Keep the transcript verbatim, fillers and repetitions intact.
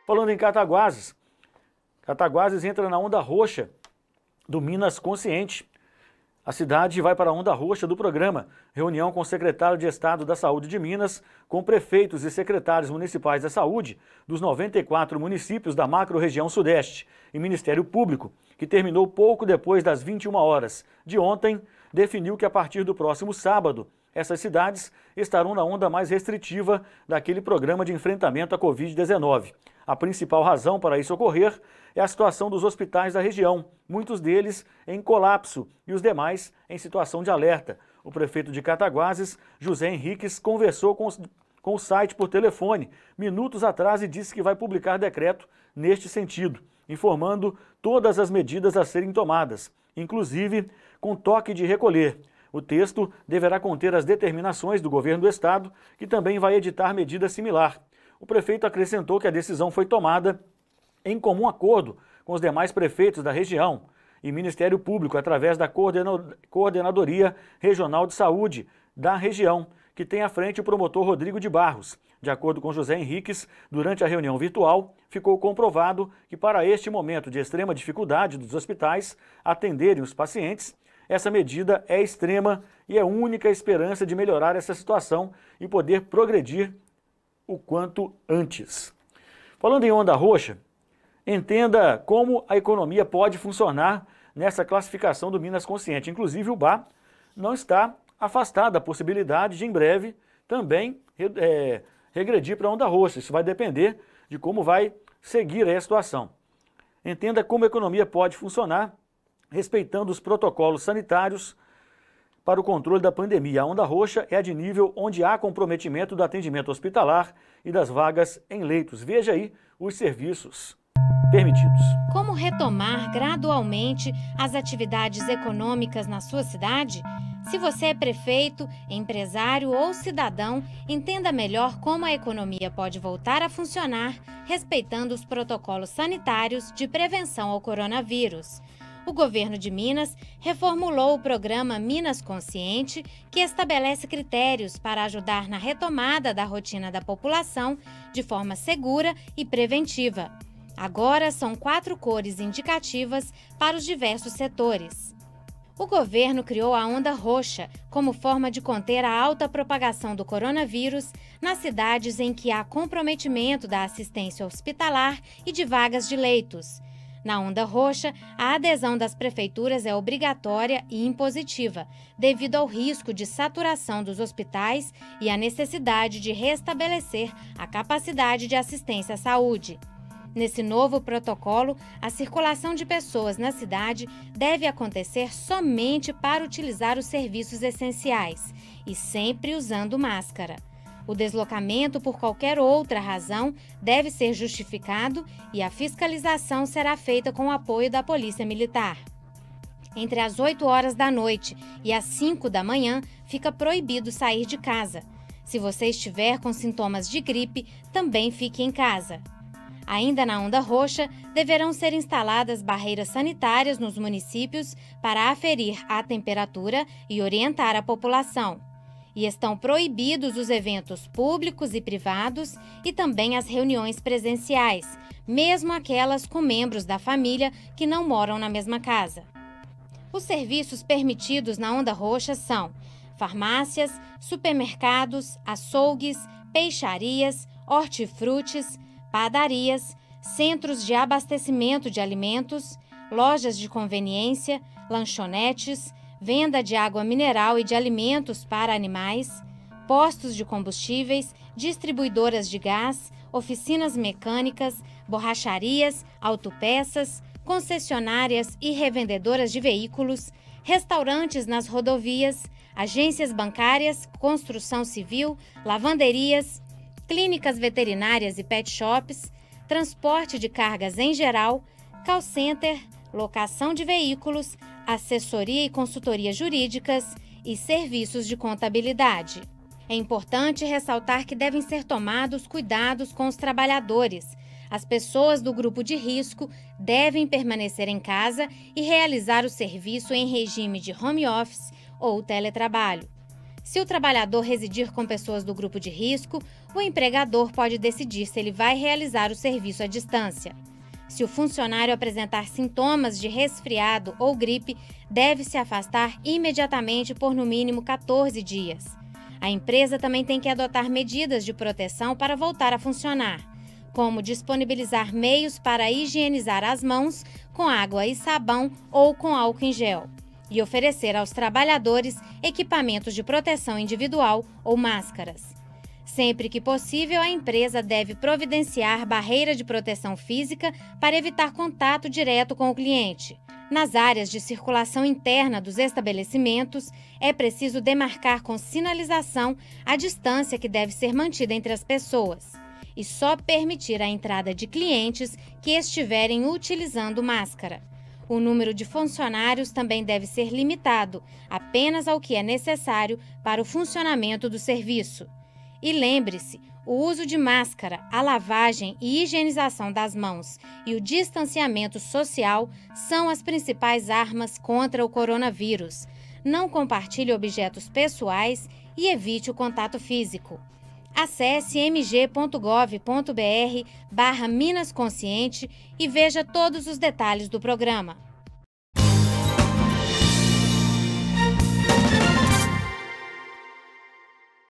Falando em Cataguases, Cataguases entra na onda roxa do Minas Consciente. A cidade vai para a onda roxa do programa. Reunião com o secretário de Estado da Saúde de Minas, com prefeitos e secretários municipais da saúde dos noventa e quatro municípios da macro-região Sudeste e Ministério Público, que terminou pouco depois das vinte e uma horas de ontem, definiu que a partir do próximo sábado, essas cidades estarão na onda mais restritiva daquele programa de enfrentamento à covid dezenove. A principal razão para isso ocorrer é a situação dos hospitais da região, muitos deles em colapso e os demais em situação de alerta. O prefeito de Cataguases, José Henriques, conversou com, os, com o site por telefone minutos atrás e disse que vai publicar decreto neste sentido, informando todas as medidas a serem tomadas, inclusive com toque de recolher. O texto deverá conter as determinações do governo do estado, que também vai editar medida similar. O prefeito acrescentou que a decisão foi tomada em comum acordo com os demais prefeitos da região e Ministério Público, através da Coordenadoria Regional de Saúde da região, que tem à frente o promotor Rodrigo de Barros. De acordo com José Henriques, durante a reunião virtual, ficou comprovado que para este momento de extrema dificuldade dos hospitais atenderem os pacientes, essa medida é extrema e é a única esperança de melhorar essa situação e poder progredir o quanto antes. Falando em onda roxa, entenda como a economia pode funcionar nessa classificação do Minas Consciente. Inclusive o B A não está afastado da possibilidade de em breve também é, regredir para a onda roxa. Isso vai depender de como vai seguir a situação. Entenda como a economia pode funcionar respeitando os protocolos sanitários para o controle da pandemia. A onda roxa é a de nível onde há comprometimento do atendimento hospitalar e das vagas em leitos. Veja aí os serviços permitidos. Como retomar gradualmente as atividades econômicas na sua cidade? Se você é prefeito, empresário ou cidadão, entenda melhor como a economia pode voltar a funcionar respeitando os protocolos sanitários de prevenção ao coronavírus. O governo de Minas reformulou o programa Minas Consciente, que estabelece critérios para ajudar na retomada da rotina da população de forma segura e preventiva. Agora são quatro cores indicativas para os diversos setores. O governo criou a onda roxa como forma de conter a alta propagação do coronavírus nas cidades em que há comprometimento da assistência hospitalar e de vagas de leitos. Na onda roxa, a adesão das prefeituras é obrigatória e impositiva, devido ao risco de saturação dos hospitais e à necessidade de restabelecer a capacidade de assistência à saúde. Nesse novo protocolo, a circulação de pessoas na cidade deve acontecer somente para utilizar os serviços essenciais e sempre usando máscara. O deslocamento por qualquer outra razão deve ser justificado e a fiscalização será feita com o apoio da Polícia Militar. Entre as oito horas da noite e as cinco da manhã, fica proibido sair de casa. Se você estiver com sintomas de gripe, também fique em casa. Ainda na onda roxa, deverão ser instaladas barreiras sanitárias nos municípios para aferir a temperatura e orientar a população. E estão proibidos os eventos públicos e privados e também as reuniões presenciais, mesmo aquelas com membros da família que não moram na mesma casa. Os serviços permitidos na onda roxa são farmácias, supermercados, açougues, peixarias, hortifrutis, padarias, centros de abastecimento de alimentos, lojas de conveniência, lanchonetes, venda de água mineral e de alimentos para animais, postos de combustíveis, distribuidoras de gás, oficinas mecânicas, borracharias, autopeças, concessionárias e revendedoras de veículos, restaurantes nas rodovias, agências bancárias, construção civil, lavanderias, clínicas veterinárias e pet shops, transporte de cargas em geral, call center, locação de veículos, assessoria e consultoria jurídicas e serviços de contabilidade. É importante ressaltar que devem ser tomados cuidados com os trabalhadores. As pessoas do grupo de risco devem permanecer em casa e realizar o serviço em regime de home office ou teletrabalho. Se o trabalhador residir com pessoas do grupo de risco, o empregador pode decidir se ele vai realizar o serviço à distância. Se o funcionário apresentar sintomas de resfriado ou gripe, deve se afastar imediatamente por no mínimo quatorze dias. A empresa também tem que adotar medidas de proteção para voltar a funcionar, como disponibilizar meios para higienizar as mãos com água e sabão ou com álcool em gel, e oferecer aos trabalhadores equipamentos de proteção individual ou máscaras. Sempre que possível, a empresa deve providenciar barreira de proteção física para evitar contato direto com o cliente. Nas áreas de circulação interna dos estabelecimentos, é preciso demarcar com sinalização a distância que deve ser mantida entre as pessoas e só permitir a entrada de clientes que estiverem utilizando máscara. O número de funcionários também deve ser limitado apenas ao que é necessário para o funcionamento do serviço. E lembre-se, o uso de máscara, a lavagem e higienização das mãos e o distanciamento social são as principais armas contra o coronavírus. Não compartilhe objetos pessoais e evite o contato físico. Acesse m g ponto gov ponto b r barra Minas Consciente e veja todos os detalhes do programa.